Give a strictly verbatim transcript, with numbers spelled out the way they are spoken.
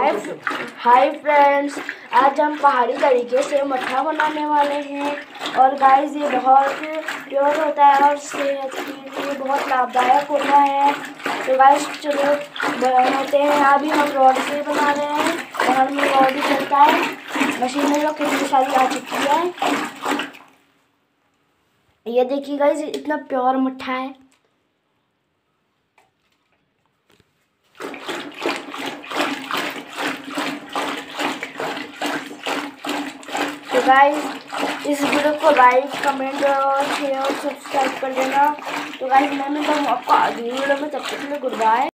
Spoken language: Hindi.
हाय हाय फ्रेंड्स, आज हम पहाड़ी तरीके से मट्ठा बनाने वाले हैं। और गाइस ये बहुत प्योर होता है और सेहत के लिए बहुत लाभदायक होता है। तो गाइस चलो बनाते हैं। अभी हम रॉड से बना रहे हैं, घर में रॉड भी चलता है, मशीनें जो कितनी सारी आ चुकी है। ये देखिए गाइस, इतना प्योर मट्ठा है। तो गाइस इस वीडियो को लाइक कमेंट और शेयर और सब्सक्राइब कर देना। तो गाइस मैं मिलता हूँ आपको अगली वीडियो में, तब तक के लिए गुड बाय।